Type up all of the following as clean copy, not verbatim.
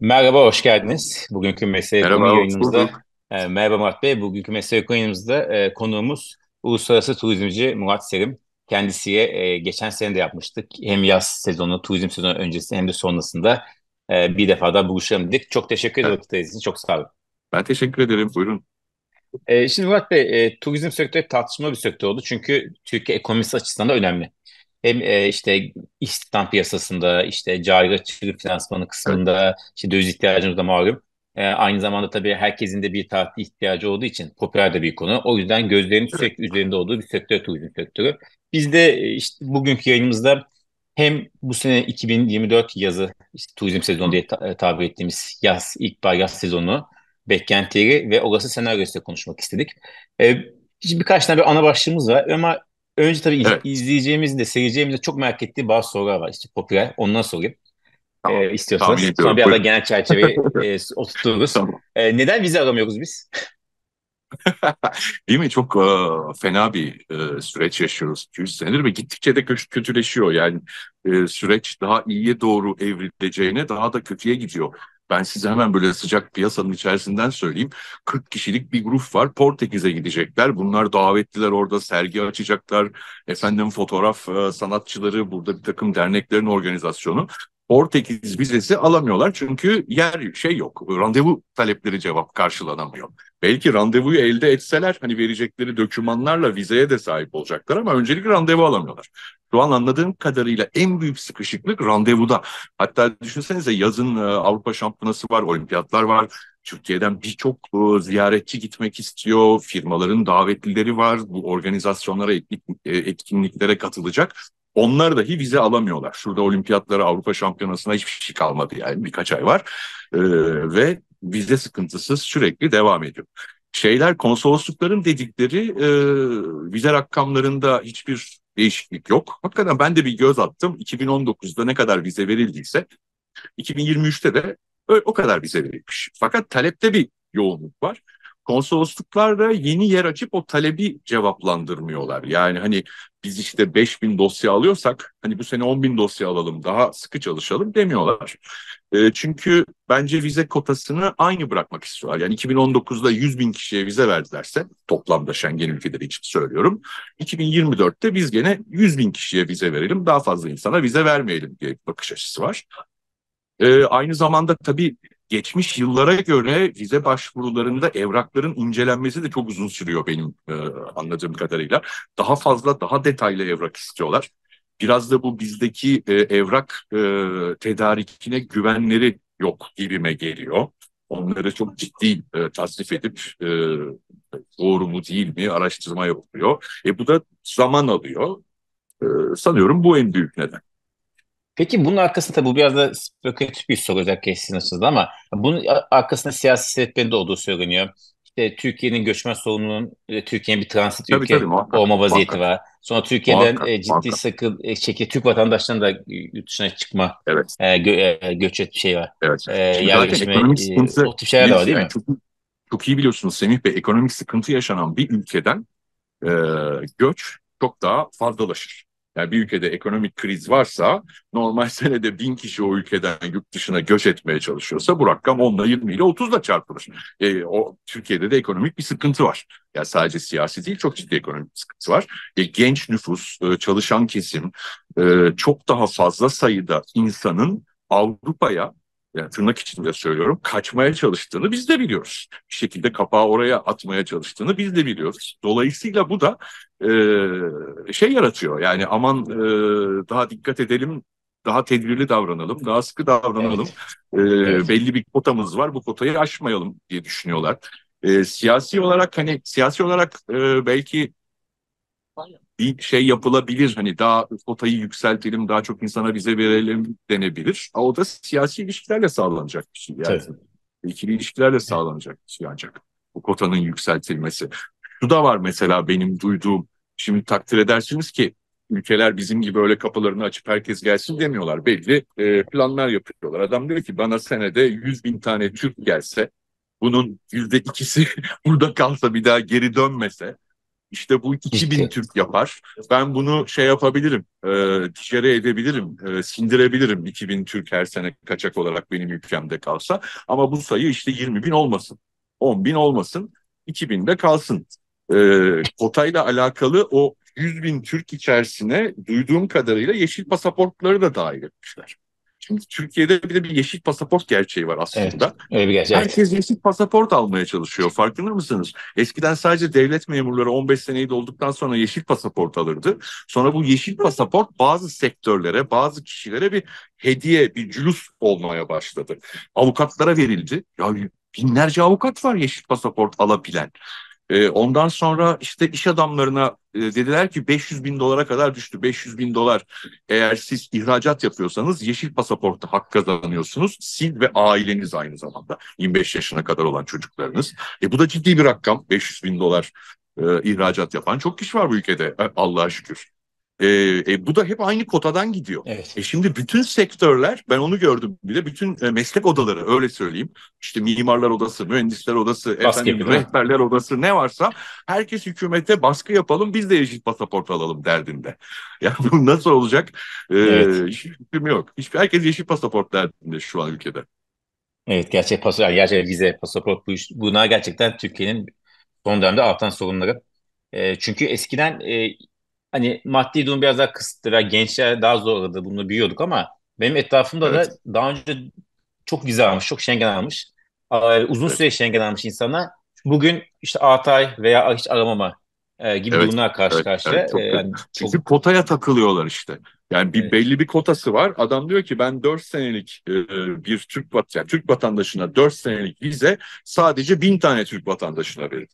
Merhaba, hoş geldiniz. Bugünkü Mesele Konu Merhaba, hoş yayınımızda, bulduk. merhaba Murat Bey. Bugünkü Mesele Konu yayınımızda konuğumuz Uluslararası Turizmci Murat Serim. Kendisiyle geçen sene de yapmıştık. Hem yaz sezonu, turizm sezonu öncesi hem de sonrasında bir defa daha buluşalım dedik. Çok teşekkür ederim Evet, vakit ayırdığınız için. Çok sağ olun. ben teşekkür ederim. Buyurun. Şimdi Murat Bey, turizm sektörü tartışmalı bir sektör oldu. Çünkü Türkiye ekonomisi açısından da önemli. Hem işte istihdam piyasasında, işte cari açığı finansmanı Evet, kısmında, işte döviz ihtiyacımız da malum. Aynı zamanda tabii herkesin de bir tahtil ihtiyacı olduğu için popüler de bir konu. O yüzden gözlerin evet. sürekli üzerinde olduğu bir sektör turizm sektörü. Biz de işte bugünkü yayınımızda hem bu sene 2024 yazı işte turizm sezonu Hı. diye tabir ettiğimiz yaz, ilkbahar yaz sezonu beklentileri ve olası senaryo üstüne konuşmak istedik. Ee, Şimdi birkaç tane bir ana başlığımız var ama önce tabii Evet, izleyeceğimizin de seyircilerimizin de çok merak ettiği bazı sorular var. İşte popüler. Ondan sorayım tamam. Tahmin istiyorsanız. Sonra ediyorum. bir anda Buyurun. genel çerçeveyi oturturuz. Tamam. Neden vize aramıyoruz biz? Değil mi? Çok fena bir süreç yaşıyoruz 200 senedir ve gittikçe de kötüleşiyor. Yani süreç daha iyiye doğru evrileceğine daha da kötüye gidiyor. Ben size hemen böyle sıcak piyasanın içerisinden söyleyeyim. 40 kişilik bir grup var. Portekiz'e gidecekler. Bunlar davetliler, orada sergi açacaklar. Efendim fotoğraf sanatçıları, burada bir takım derneklerin organizasyonu. Portekiz vizesi alamıyorlar çünkü yer şey yok. Randevu talepleri cevap karşılanamıyor. Belki randevuyu elde etseler hani verecekleri dokümanlarla vizeye de sahip olacaklar ama öncelikle randevu alamıyorlar. Şu an anladığım kadarıyla en büyük sıkışıklık randevuda. Hatta düşünsenize yazın Avrupa Şampiyonası var, olimpiyatlar var. Türkiye'den birçok ziyaretçi gitmek istiyor. Firmaların davetlileri var. Bu organizasyonlara, etkinliklere katılacak. Onlar dahi vize alamıyorlar. Şurada olimpiyatlara, Avrupa Şampiyonası'na hiçbir şey kalmadı yani birkaç ay var. Ve vize sıkıntısı sürekli devam ediyor. Konsoloslukların dedikleri vize rakamlarında hiçbir değişiklik yok. Hakikaten ben de bir göz attım. 2019'da ne kadar vize verildiyse 2023'te de o kadar vize verilmiş. Fakat talepte bir yoğunluk var. Konsolosluklar da yeni yer açıp o talebi cevaplandırmıyorlar. Yani hani biz işte 5.000 dosya alıyorsak hani bu sene 10.000 dosya alalım, daha sıkı çalışalım demiyorlar. Çünkü bence vize kotasını aynı bırakmak istiyorlar. Yani 2019'da 100 bin kişiye vize verdilerse, toplamda Schengen ülkeleri için söylüyorum. 2024'te biz gene 100 bin kişiye vize verelim, daha fazla insana vize vermeyelim diye bir bakış açısı var. Aynı zamanda tabii geçmiş yıllara göre vize başvurularında evrakların incelenmesi de çok uzun sürüyor benim anladığım kadarıyla. Daha fazla, daha detaylı evrak istiyorlar. Biraz da bu bizdeki evrak tedarikine güvenleri yok gibime geliyor. Onları çok ciddi tasnif edip doğru mu değil mi araştırma yapılıyor. Bu da zaman alıyor. Sanıyorum bu en büyük neden. Peki bunun arkasında tabii bu biraz da spekülatif bir soru olacak sizin açınızdan ama bunun arkasında siyasi sebeplerin de olduğu söyleniyor. İşte Türkiye'nin göçmen sorununun Türkiye'nin bir transit Tabii tabii, ülke muhakkak, olma vaziyeti muhakkak, var. Sonra Türkiye'den muhakkak, ciddi muhakkak. sakın şekilde Türk vatandaşlarının da yurt dışına çıkma Evet. göç et şey var. Evet. Şimdi zaten Yerleşme ekonomik sıkıntı o tip şeyler de var değil yani mi? çok iyi biliyorsunuz Semih Bey, ekonomik sıkıntı yaşanan bir ülkeden e, göç çok daha fazlalaşır. Yani bir ülkede ekonomik kriz varsa normal senede 1.000 kişi o ülkeden yurt dışına göç etmeye çalışıyorsa bu rakam 10'la 20 ile 30'la çarpılır. O Türkiye'de de ekonomik bir sıkıntı var. Yani sadece siyasi değil, çok ciddi ekonomik bir sıkıntı var. Genç nüfus, çalışan kesim, çok daha fazla sayıda insanın Avrupa'ya, yani tırnak içinde söylüyorum, kaçmaya çalıştığını biz de biliyoruz. Bir şekilde kapağı oraya atmaya çalıştığını biz de biliyoruz. Dolayısıyla bu da şey yaratıyor. Yani aman daha dikkat edelim, daha tedbirli davranalım, daha sıkı davranalım. Evet. Evet. Belli bir kotamız var, bu kotayı aşmayalım diye düşünüyorlar. Siyasi olarak belki bir şey yapılabilir. Hani daha kotayı yükseltelim, daha çok insana vize verelim denebilir. Ama o da siyasi ilişkilerle sağlanacak bir şey. Yani Tabii. ikili ilişkilerle sağlanacak bir şey ancak. Bu kotanın yükseltilmesi. Şu da var mesela benim duyduğum. Şimdi takdir edersiniz ki ülkeler bizim gibi öyle kapılarını açıp herkes gelsin demiyorlar. Belli planlar yapıyorlar. Adam diyor ki bana senede 100 bin tane Türk gelse, bunun %2'si burada kalsa, bir daha geri dönmese, İşte bu 2000 Ciddi. Türk yapar. Ben bunu şey yapabilirim, ticari edebilirim, sindirebilirim 2000 Türk her sene kaçak olarak benim ülkemde kalsa. Ama bu sayı işte 20 bin olmasın, 10 bin olmasın, 2000 de kalsın. Kotayla alakalı o 100 bin Türk içerisine duyduğum kadarıyla yeşil pasaportları da dahil etmişler. Şimdi Türkiye'de bir de bir yeşil pasaport gerçeği var Evet. aslında. Öyle bir gerçek. Evet. Herkes yeşil pasaport almaya çalışıyor. Farkında mısınız? Eskiden sadece devlet memurları 15 seneyi dolduktan sonra yeşil pasaport alırdı. Sonra bu yeşil pasaport bazı sektörlere, bazı kişilere bir hediye, bir cülüs olmaya başladı. Avukatlara verildi. Ya binlerce avukat var yeşil pasaport alabilen. Ondan sonra işte iş adamlarına dediler ki 500 bin dolara kadar düştü. 500 bin dolar, eğer siz ihracat yapıyorsanız yeşil pasaporta hak kazanıyorsunuz. Siz ve aileniz aynı zamanda. 25 yaşına kadar olan çocuklarınız. Bu da ciddi bir rakam. 500 bin dolar ihracat yapan çok kişi var bu ülkede, Allah'a şükür. Bu da hep aynı kotadan gidiyor. Evet. Şimdi bütün sektörler, ben onu gördüm bir de, bütün meslek odaları, öyle söyleyeyim. İşte mimarlar odası, mühendisler odası, Baskı yapıyor efendim değil mi? rehberler odası, ne varsa herkes hükümete baskı yapalım, biz de yeşil pasaport alalım derdinde. Ya bu nasıl olacak? Evet. Hiçbir fikrim yok. Herkes yeşil pasaport derdinde şu an ülkede. Evet. Gerçek pasaport, gerçek vize, pasaport, bunlar gerçekten Türkiye'nin son dönemde artan sorunları. Çünkü eskiden hani maddi durum biraz daha kısıtlı ve gençler daha zorladı. Bunu biliyorduk ama benim etrafımda Evet, da daha önce çok vize almış, çok Schengen almış, uzun evet, süre Schengen almış insanlar bugün işte 6 ay veya hiç aramama gibi evet, durumlar karşı evet, karşıya. evet, çok kötü. Yani çok Çünkü kotaya takılıyorlar işte. Yani bir evet, belli bir kotası var. Adam diyor ki ben 4 senelik bir yani Türk vatandaşına 4 senelik vize sadece 1000 tane Türk vatandaşına verir.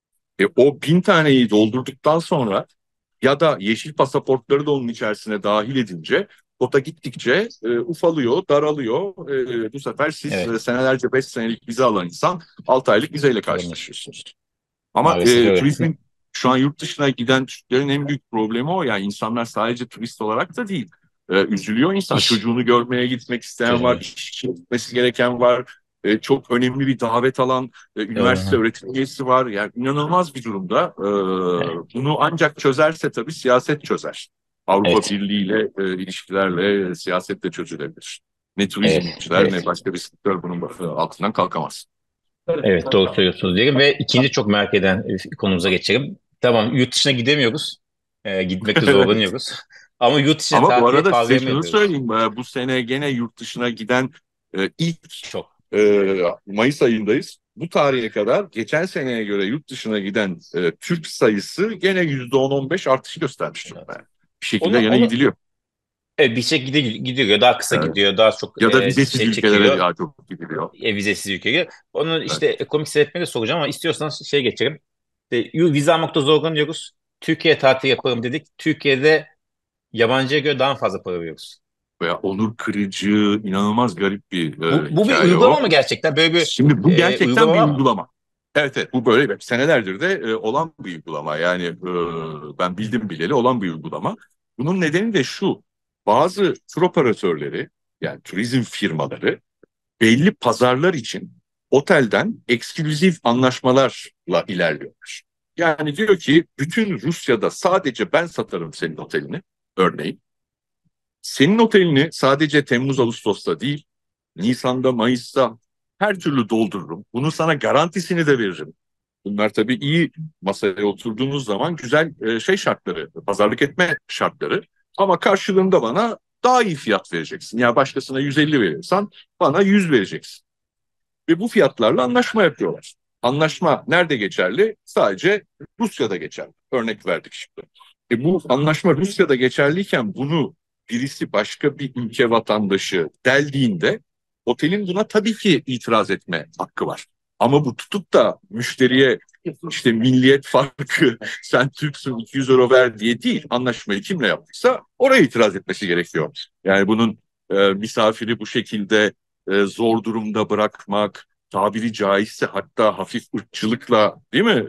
O 1000 taneyi doldurduktan sonra ya da yeşil pasaportları da onun içerisine dahil edince kota gittikçe ufalıyor, daralıyor. Bu sefer siz evet, senelerce 5 senelik vize alan insan 6 aylık vizeyle aramıyor. karşılaşıyorsunuz. Ama Maalesef öyle. turizmin şu an yurt dışına giden Türklerin en büyük problemi o. Yani insanlar sadece turist olarak da değil. Üzülüyor insan. İş Çocuğunu görmeye gitmek isteyen var. çözümü. İş için gitmesi gereken var. Çok önemli bir davet alan üniversite Doğru. öğretim üyesi var. Yani inanılmaz bir durumda. Evet. Bunu ancak çözerse tabii siyaset çözer. Avrupa Evet. Birliği ile ilişkilerle siyaset de çözülebilir. Ne Evet. turizmciler ne Evet. başka bir sektör bunun altından kalkamaz. Evet, doğru söylüyorsunuz diyelim ve ikinci çok merak eden konumuza geçelim. Tamam, yurt dışına gidemiyoruz. Gitmekte zorlanıyoruz. Ama yurt dışına Ama bu tatile arada size pahalıya şunu ediyoruz. söyleyeyim. Bu sene gene yurt dışına giden ilk Çok. Mayıs ayındayız. Bu tarihe kadar geçen seneye göre yurt dışına giden Türk sayısı gene %10-15 artış göstermiş durumda. Evet. Yani. Bir şekilde Onu, gene onu gidiliyor. bir şekilde gidiyor. Daha kısa Evet. gidiyor. Daha çok Ya da vizesiz şey ülkelere çekiliyor. daha çok gidiliyor. Vizesiz ülkeye. Onun işte Evet. ekonomik sebeplerini de soracağım ama istiyorsanız şey geçelim. Vize almakta zorlanıyoruz. Türkiye tatil yapalım dedik. Türkiye'de yabancıya göre daha fazla para veriyoruz. Veya onur kırıcı, inanılmaz garip bir Bu bir hikaye uygulama o. mı gerçekten? Böyle bir Şimdi bu gerçekten uygulama bir var mı? uygulama. Evet, evet, bu böyle senelerdir de olan bir uygulama. Yani ben bildim bileli olan bir uygulama. Bunun nedeni de şu. Bazı tur operatörleri, yani turizm firmaları belli pazarlar için otelden ekskluzif anlaşmalarla ilerliyorlar. Yani diyor ki bütün Rusya'da sadece ben satarım senin otelini, örneğin. Senin otelini sadece Temmuz Ağustos'ta değil, Nisan'da, Mayıs'ta her türlü doldururum. Bunun sana garantisini de veririm. Bunlar tabii iyi, masaya oturduğunuz zaman güzel şey şartları, pazarlık etme şartları. Ama karşılığında bana daha iyi fiyat vereceksin. Ya başkasına 150 veriyorsan bana 100 vereceksin. Ve bu fiyatlarla anlaşma yapıyorlar. Anlaşma nerede geçerli? Sadece Rusya'da geçerli. Örnek verdik şimdi. Bu anlaşma Rusya'da geçerliyken bunu birisi, başka bir ülke vatandaşı deldiğinde otelin buna tabii ki itiraz etme hakkı var. Ama bu tutup da müşteriye işte milliyet farkı, sen Türksün 200 euro ver diye değil, anlaşmayı kimle yaptıysa oraya itiraz etmesi gerekiyor. Yani bunun misafiri bu şekilde zor durumda bırakmak, tabiri caizse hatta hafif ırkçılıkla, değil mi,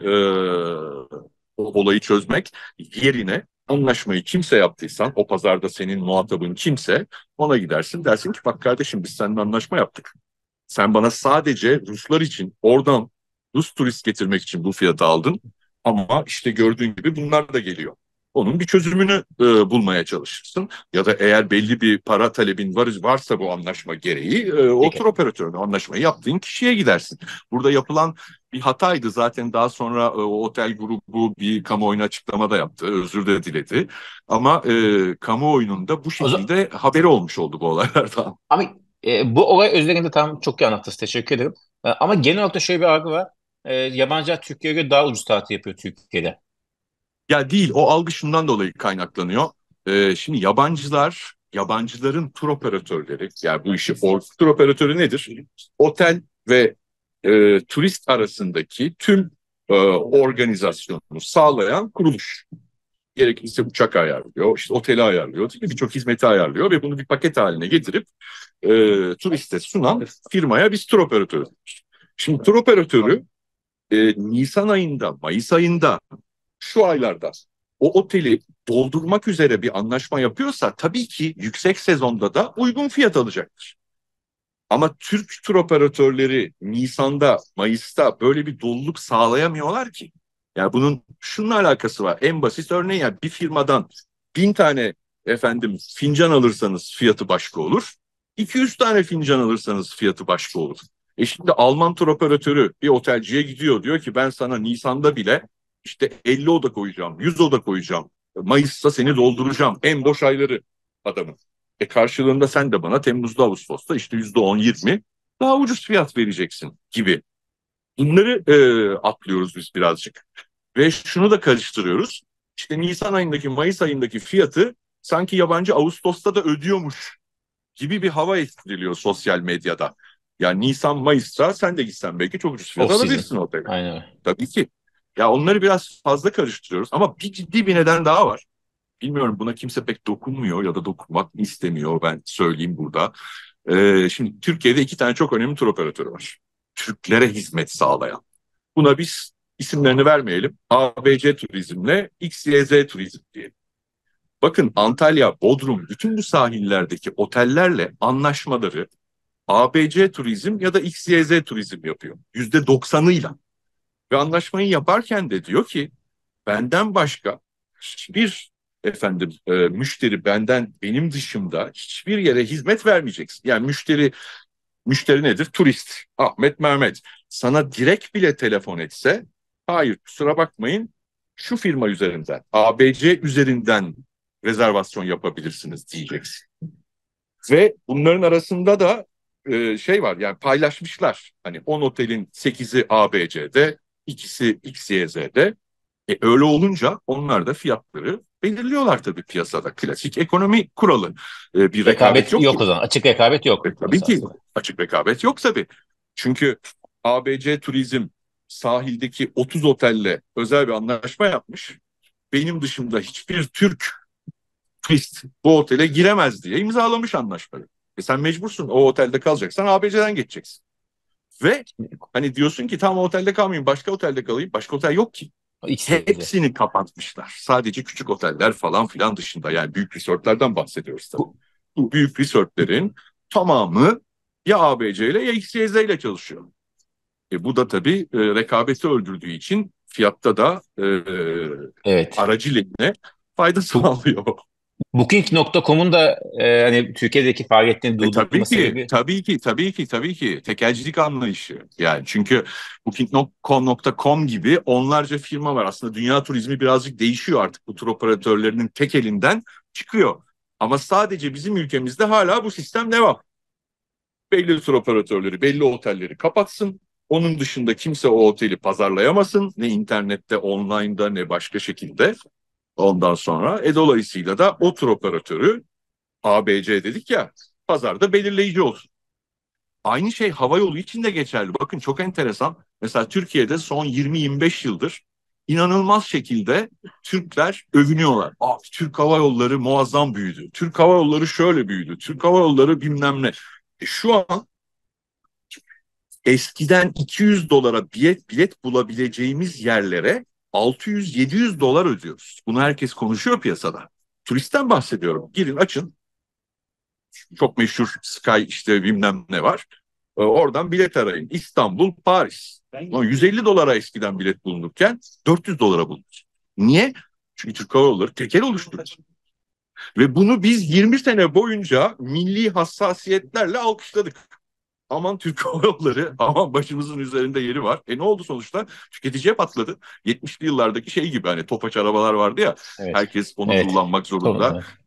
o olayı çözmek yerine anlaşmayı kimse yaptıysan, o pazarda senin muhatabın kimse, ona gidersin, dersin ki bak kardeşim, biz seninle anlaşma yaptık. Sen bana sadece Ruslar için oradan Rus turist getirmek için bu fiyatı aldın. Ama işte gördüğün gibi bunlar da geliyor. Onun bir çözümünü bulmaya çalışırsın. Ya da eğer belli bir para talebin varsa bu anlaşma gereği o tur Peki. operatörüne anlaşmayı yaptığın kişiye gidersin. Burada yapılan bir hataydı zaten, daha sonra o otel grubu bir kamuoyuna açıklama da yaptı. Özür de diledi. Ama kamuoyunun da bu O zaman, şekilde haberi olmuş oldu bu olaylardan. ama bu olay özelinde tam çok iyi anlattınız. Teşekkür ederim. Ama genel olarak da şöyle bir algı var. Yabancılar Türkiye'ye göre daha ucuz tatil yapıyor Türkiye'de. Ya değil, o algı şundan dolayı kaynaklanıyor. Şimdi yabancıların tur operatörleri, yani bu işi tur operatörü nedir? Otel ve turist arasındaki tüm organizasyonu sağlayan kuruluş. Gerekirse uçak ayarlıyor, işte oteli ayarlıyor, değil mi? Birçok hizmeti ayarlıyor ve bunu bir paket haline getirip e, turiste sunan firmaya biz tur operatörü. Şimdi tur operatörü Nisan ayında, Mayıs ayında, şu aylarda o oteli doldurmak üzere bir anlaşma yapıyorsa tabii ki yüksek sezonda da uygun fiyat alacaktır. Ama Türk tur operatörleri Nisan'da, Mayıs'ta böyle bir doluluk sağlayamıyorlar ki. Yani bunun şununla alakası var. En basit örneği, yani bir firmadan 1.000 tane fincan alırsanız fiyatı başka olur. 200 tane fincan alırsanız fiyatı başka olur. Şimdi Alman tur operatörü bir otelciye gidiyor, diyor ki ben sana Nisan'da bile işte 50 oda koyacağım, 100 oda koyacağım. Mayıs'ta seni dolduracağım. En boş ayları adamın. Karşılığında sen de bana Temmuz'da, Ağustos'ta işte %10-20 daha ucuz fiyat vereceksin gibi. Bunları atlıyoruz biz birazcık. Ve şunu da karıştırıyoruz. İşte Nisan ayındaki, Mayıs ayındaki fiyatı sanki yabancı Ağustos'ta da ödüyormuş gibi bir hava estiriliyor sosyal medyada. Yani Nisan, Mayıs'ta sen de gitsen belki çok ucuz fiyat Off season. alabilirsin otele. Aynen öyle. Tabii ki. Ya onları biraz fazla karıştırıyoruz ama bir ciddi bir neden daha var. Bilmiyorum, buna kimse pek dokunmuyor ya da dokunmak istemiyor, ben söyleyeyim burada. Şimdi Türkiye'de 2 tane çok önemli tur operatörü var. Türklere hizmet sağlayan. Buna biz isimlerini vermeyelim. ABC Turizm'le XYZ Turizm diye. Bakın, Antalya, Bodrum, bütün bu sahillerdeki otellerle anlaşmaları ABC Turizm ya da XYZ Turizm yapıyor. %90'ıyla. Ve anlaşmayı yaparken de diyor ki benden başka hiçbir müşteri, benim dışımda hiçbir yere hizmet vermeyeceksin. Yani müşteri nedir? Turist. Ahmet Mehmet sana direkt bile telefon etse, hayır kusura bakmayın, şu firma üzerinden, ABC üzerinden rezervasyon yapabilirsiniz diyeceksin. Ve bunların arasında da şey var, yani paylaşmışlar. Hani 10 otelin 8'i ABC'de, ikisi XYZ'de. Öyle olunca onlar da fiyatları belirliyorlar tabii piyasada. Klasik ekonomi kuralı. Bir rekabet Rekabet yok yok ki. o zaman. Açık rekabet yok Tabii ki esasında. açık rekabet yok tabii. Çünkü ABC Turizm sahildeki 30 otelle özel bir anlaşma yapmış. Benim dışımda hiçbir Türk turist bu otele giremez diye imzalamış anlaşmayı. Sen mecbursun, o otelde kalacaksan ABC'den geçeceksin. Ve hani diyorsun ki tamam, otelde kalmayayım, başka otelde kalayım. Başka otel yok ki. XYZ. Hepsini kapatmışlar. Sadece küçük oteller falan filan dışında, yani büyük resortlardan bahsediyoruz tabii. Bu, Bu büyük resortlerin tamamı ya ABC ile ya XYZ ile çalışıyor. Bu da tabii rekabeti öldürdüğü için fiyatta da evet. aracı lehine fayda Bu, sağlıyor. Booking.com'un da hani Türkiye'deki faaliyetlerini durdurma Tabii ki, sebebi tabii ki, tabii ki, tabii ki tekelcilik anlayışı. Yani çünkü Booking.com gibi onlarca firma var. Aslında dünya turizmi birazcık değişiyor artık. Bu tur operatörlerinin tek elinden çıkıyor. Ama sadece bizim ülkemizde hala bu sistem devam. Belli tur operatörleri belli otelleri kapatsın. Onun dışında kimse o oteli pazarlayamasın. Ne internette, online'da, ne başka şekilde. Ondan sonra dolayısıyla da o tur operatörü, ABC dedik ya, pazarda belirleyici olsun. Aynı şey havayolu için de geçerli. Bakın çok enteresan. Mesela Türkiye'de son 20-25 yıldır inanılmaz şekilde Türkler övünüyorlar. Türk Hava Yolları muazzam büyüdü. Türk Hava Yolları şöyle büyüdü. Türk Hava Yolları bilmem ne. Şu an eskiden 200 dolara bilet bulabileceğimiz yerlere 600-700 dolar ödüyoruz. Bunu herkes konuşuyor piyasada. Turistten bahsediyorum. Girin açın. Çok meşhur Sky işte bilmem ne var. Oradan bilet arayın. İstanbul, Paris. Ama 150 dolara eskiden bilet bulunurken 400 dolara bulunur. Niye? Çünkü Türk Hava Yolları tekel oluşturdu. Ve bunu biz 20 sene boyunca milli hassasiyetlerle alkışladık. Aman Türk Hava Yolları, aman başımızın üzerinde yeri var. Ne oldu sonuçta? Tüketiciye patladı. 70'li yıllardaki şey gibi, hani Tofaş arabalar vardı ya, Evet. herkes onu Evet. kullanmak zorunda. Tamam.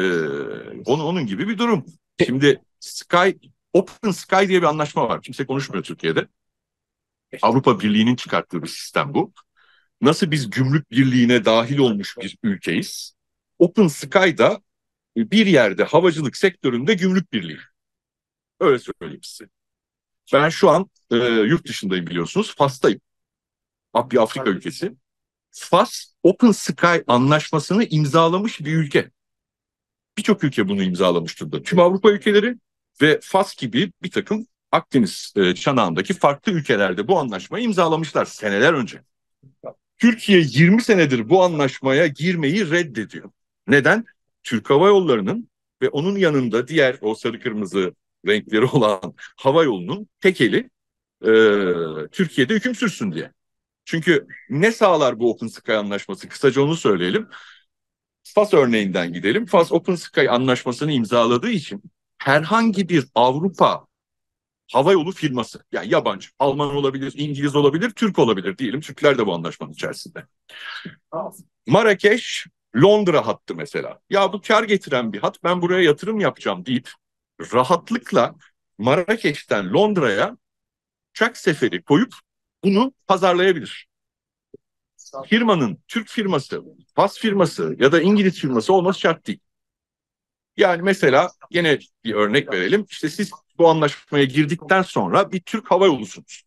Onun gibi bir durum. Şimdi Open Sky diye bir anlaşma var. Kimse konuşmuyor Türkiye'de. Avrupa Birliği'nin çıkarttığı bir sistem bu. Nasıl biz gümrük birliğine dahil olmuş bir ülkeyiz? Open Sky'da bir yerde havacılık sektöründe gümrük birliği. Öyle söyleyeyim size. Ben şu an yurt dışındayım, biliyorsunuz. Fas'tayım. Bir Afrika ülkesi. Fas, Open Sky anlaşmasını imzalamış bir ülke. Birçok ülke bunu imzalamış durumda. Tüm Avrupa ülkeleri ve Fas gibi bir takım Akdeniz çanağındaki farklı ülkelerde bu anlaşmayı imzalamışlar seneler önce. Türkiye 20 senedir bu anlaşmaya girmeyi reddediyor. Neden? Türk Hava Yolları'nın ve onun yanında diğer o sarı kırmızı renkleri olan hava yolunun tekeli Türkiye'de hüküm sürsün diye. Çünkü ne sağlar bu Open Sky anlaşması? Kısaca onu söyleyelim. Fas örneğinden gidelim. Fas Open Sky anlaşmasını imzaladığı için herhangi bir Avrupa havayolu firması, yani yabancı, Alman olabilir, İngiliz olabilir, Türk olabilir diyelim. Türkler de bu anlaşmanın içerisinde. Marrakeş, Londra hattı mesela. Ya bu kar getiren bir hat, ben buraya yatırım yapacağım deyip rahatlıkla Marrakeş'ten Londra'ya uçak seferi koyup bunu pazarlayabilir. Firmanın Türk firması, Fas firması ya da İngiliz firması olması şart değil. Yani mesela yine bir örnek verelim. İşte siz bu anlaşmaya girdikten sonra bir Türk Hava Yolu'sunuz.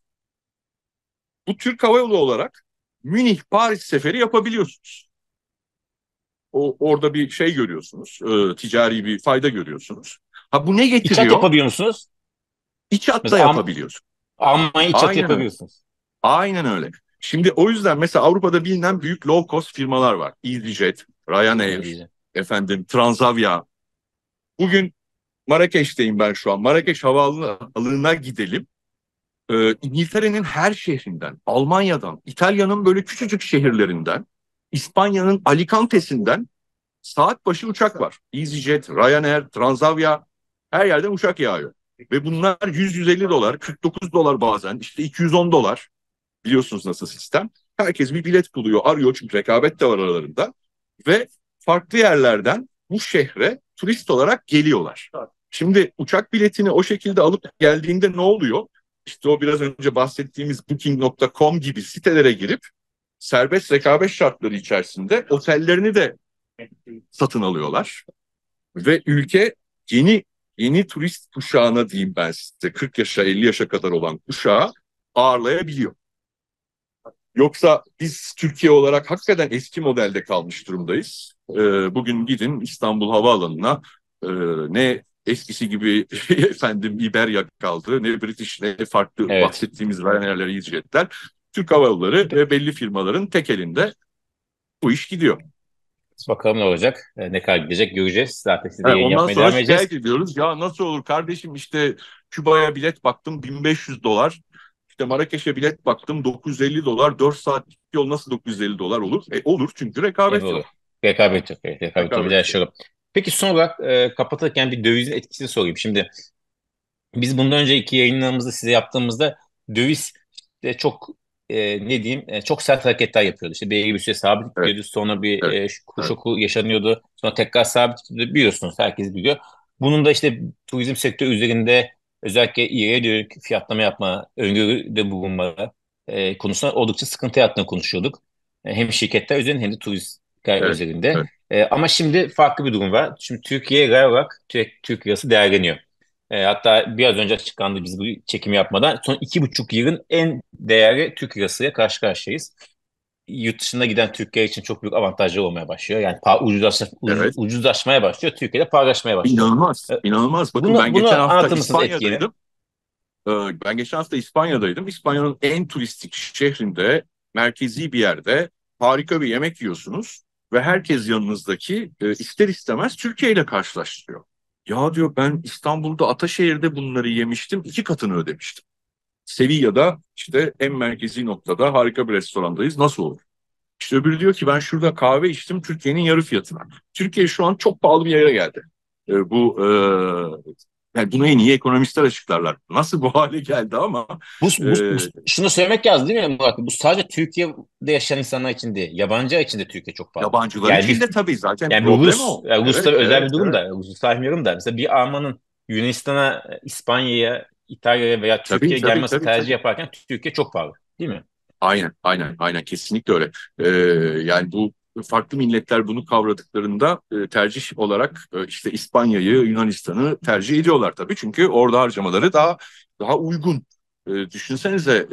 Bu Türk Hava Yolu olarak Münih-Paris seferi yapabiliyorsunuz. Orada bir şey görüyorsunuz, ticari bir fayda görüyorsunuz. Ha, bu ne İç hat getiriyor? yapabiliyor musunuz? İç hatta Mesela yapabiliyorsun. Almanya iç hat Aynen öyle. yapabiliyorsunuz. Aynen öyle. Şimdi o yüzden mesela Avrupa'da bilinen büyük low cost firmalar var. EasyJet, Ne Ryanair, diyeceğim? Transavia. Bugün Marrakeş'teyim ben şu an. Marrakeş Havaalanı'na gidelim. İngiltere'nin her şehrinden, Almanya'dan, İtalya'nın böyle küçücük şehirlerinden, İspanya'nın Alicante'sinden saat başı uçak var. EasyJet, Ryanair, Transavia, her yerden uçak yağıyor. Ve bunlar 100-150 dolar, 49 dolar bazen, işte 210 dolar. Biliyorsunuz nasıl sistem. Herkes bir bilet buluyor, arıyor, çünkü rekabet de var aralarında. Ve farklı yerlerden bu şehre turist olarak geliyorlar. Şimdi uçak biletini o şekilde alıp geldiğinde ne oluyor? İşte o biraz önce bahsettiğimiz Booking.com gibi sitelere girip serbest rekabet şartları içerisinde otellerini de satın alıyorlar. Ve ülke yeni turist kuşağına diyeyim ben size, 40 yaşa 50 yaşa kadar olan kuşağı ağırlayabiliyor. Yoksa biz Türkiye olarak hakikaten eski modelde kalmış durumdayız. Bugün gidin İstanbul Havaalanı'na, e, ne eskisi gibi efendim Iberia kaldı, ne British, ne farklı Evet. bahsettiğimiz Ryanair'ler, EasyJet'ler. Türk Hava Yolları ve belli firmaların tek elinde bu iş gidiyor. Bakalım ne olacak? Ne kadar gidecek göreceğiz. Zaten siz de yayın Ondan yapmaya sonra devam edeceğiz. şikayet ediyoruz. Ya nasıl olur kardeşim, işte Küba'ya bilet baktım 1500 dolar. İşte Marrakeş'e bilet baktım 950 dolar. 4 saatlik yol nasıl 950 dolar olur? Olur, çünkü rekabet Olur. yok. Rekabet yok. Evet, rekabet yok. Bir daha Rekabet yok. şöyle. Peki son olarak kapatırken bir dövizin etkisini sorayım. Şimdi biz bundan önceki yayınlarımızda size yaptığımızda döviz de çok ne diyeyim çok sert hareketler yapıyordu. İşte belirli bir süre sabit Evet, gidiyordu. Sonra bir evet, kur evet, şoku yaşanıyordu. Sonra tekrar sabit gidiyordu. Biliyorsunuz, herkes biliyor. Bunun da işte turizm sektörü üzerinde özellikle ileriye dönük fiyatlama yapma, öngörüde bulunma konusunda oldukça sıkıntı yarattığını konuşuyorduk. Hem şirketler üzerinde hem de turistler evet, üzerinde. evet, Ama şimdi farklı bir durum var. Şimdi Türkiye reel olarak Türk lirası değerleniyor. Hatta biraz önce açıklandı, biz bu çekimi yapmadan. Son 2,5 yılın en değerli Türk lirasıyla karşı karşıyayız. Yurt dışına giden Türkiye için çok büyük avantajlı olmaya başlıyor. Yani evet. ucuzlaşmaya başlıyor. Türkiye'de pahalılaşmaya başlıyor. İnanılmaz, E, inanılmaz. Bakın ben geçen bunu hafta anlatır mısınız etkini? İspanya'daydım. Ben geçen hafta İspanya'daydım. İspanya'nın en turistik şehrinde, merkezi bir yerde harika bir yemek yiyorsunuz ve herkes yanınızdaki ister istemez Türkiye ile karşılaştırıyor. Ya diyor, ben İstanbul'da Ataşehir'de bunları yemiştim, 2 katını ödemiştim. Sevilla'da işte en merkezi noktada harika bir restorandayız. Nasıl olur? İşte öbürü diyor ki ben şurada kahve içtim Türkiye'nin yarı fiyatına. Türkiye şu an çok pahalı bir yere geldi. Yani bunu en iyi ekonomistler açıklarlar. Nasıl bu hale geldi ama Şunu söylemek lazım değil mi Murat? Bu sadece Türkiye'de yaşayan insanlar için değil. Yabancılar için de Türkiye çok pahalı. yabancılar Yani için de tabii zaten yani bu problem Rus, o. yani Rus tabii Evet, özel bir evet, durum evet. da. Rus'u saymıyorum da. Mesela bir Alman'ın Yunanistan'a, İspanya'ya, İtalya'ya veya Tabii, Türkiye'ye tabii, gelmesi tabii, tercih tabii. yaparken Türkiye çok pahalı. Değil mi? Aynen, aynen, aynen. Kesinlikle öyle. Yani bu farklı milletler bunu kavradıklarında tercih olarak işte İspanya'yı, Yunanistan'ı tercih ediyorlar tabii. Çünkü orada harcamaları daha uygun. Düşünsenize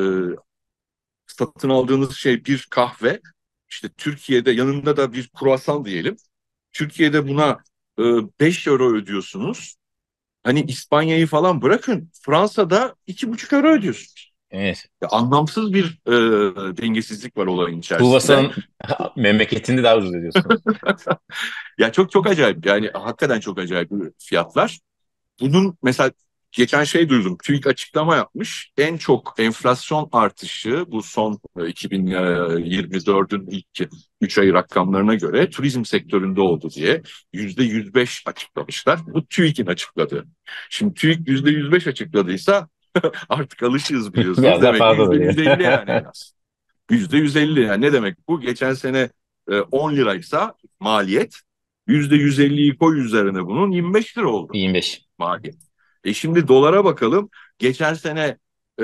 satın aldığınız şey bir kahve. İşte Türkiye'de yanında da bir kruvasan diyelim. Türkiye'de buna 5 euro ödüyorsunuz. Hani İspanya'yı falan bırakın. Fransa'da 2,5 euro ödüyorsunuz. Evet. Ya anlamsız bir dengesizlik var olayın içerisinde. Kruvasanın memleketinde daha ucuz ediyorsun. Ya çok çok acayip. Yani hakikaten çok acayip fiyatlar. Bunun mesela geçen şey duydum. TÜİK açıklama yapmış. En çok enflasyon artışı bu son 2024'ün ilk 3 ay rakamlarına göre turizm sektöründe oldu diye %105 açıklamışlar. Bu TÜİK'in açıkladığı. Şimdi TÜİK %105 açıkladıysa artık alışığız biliyorsunuz. Biraz daha Demek ki fazla yüzde oluyor. yüz elli yani en az. %150 yani ne demek bu? Geçen sene 10 liraysa maliyet %150'yi koy üzerine bunun 25 lira oldu 25. maliyet. Şimdi dolara bakalım. Geçen sene e,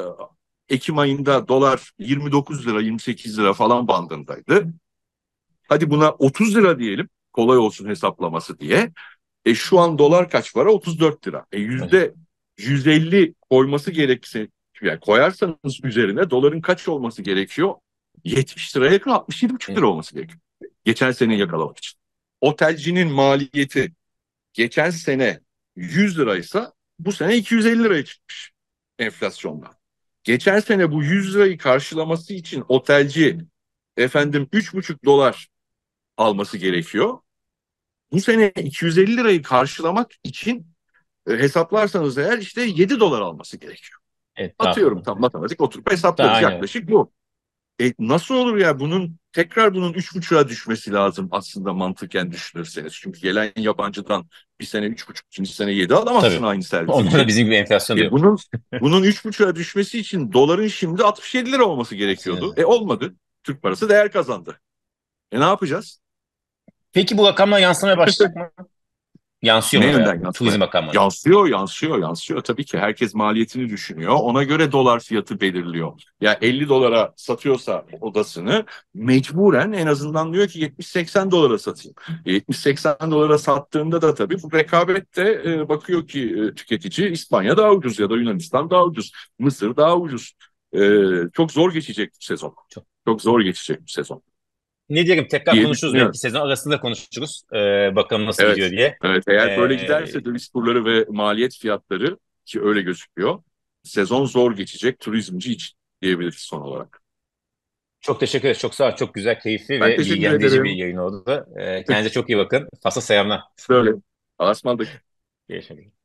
Ekim ayında dolar 29 lira 28 lira falan bandındaydı. Hadi buna 30 lira diyelim kolay olsun hesaplaması diye. Şu an dolar kaç para? 34 lira. Yüzde 150 koyması gerekse yani koyarsanız üzerine doların kaç olması gerekiyor? 70 liraya yakın 67,5 lira olması gerekiyor. Geçen sene yakalamak için. Otelcinin maliyeti geçen sene 100 liraysa bu sene 250 liraya çıkmış enflasyondan. Geçen sene bu 100 lirayı karşılaması için otelci efendim 3,5 dolar alması gerekiyor. Bu sene 250 lirayı karşılamak için hesaplarsanız eğer işte 7 dolar alması gerekiyor. Evet, daha Atıyorum fazla. tam matematik oturup Daha hesaplarız aynı. yaklaşık bu. Nasıl olur ya bunun 3,5'a düşmesi lazım aslında mantıken düşünürseniz. Çünkü gelen yabancıdan bir sene 3,5, ikinci sene 7 alamazsın Tabii. aynı servis Onlarda için. bizim gibi enflasyon da yok. Bunun 3,5'a düşmesi için doların şimdi 67 lira olması gerekiyordu. Olmadı. Türk parası değer kazandı. Ne yapacağız? Peki bu rakamlar yansımaya başlayacak mı? Yansıyor Ne mu veya yönden yansımaya? turizm rakamlarına? Yansıyor tabii ki. Herkes maliyetini düşünüyor. Ona göre dolar fiyatı belirliyor. Ya 50 dolara satıyorsa odasını mecburen en azından diyor ki 70-80 dolara satayım. 70-80 dolara sattığında da tabii bu rekabette bakıyor ki tüketici İspanya daha ucuz ya da Yunanistan daha ucuz. Mısır daha ucuz. Çok zor geçecek bu sezon. Çok. Çok zor geçecek bu sezon Ne diyelim, tekrar diye konuşuruz. Belki düşünüyorum. sezon arasında konuşuruz. Bakalım nasıl gidiyor Evet, diye. evet. Eğer böyle Ee, giderse döviz kurları ve maliyet fiyatları ki öyle gözüküyor. Sezon zor geçecek turizmci için diyebiliriz son olarak. Çok teşekkür ederiz. Çok sağ ol. Çok güzel, keyifli Ben ve teşekkür bilgilendirici bir ederim. yayın oldu. Kendinize çok iyi bakın. Fas'a selamlar. Böyle. Asmandık. Görüşmek üzere.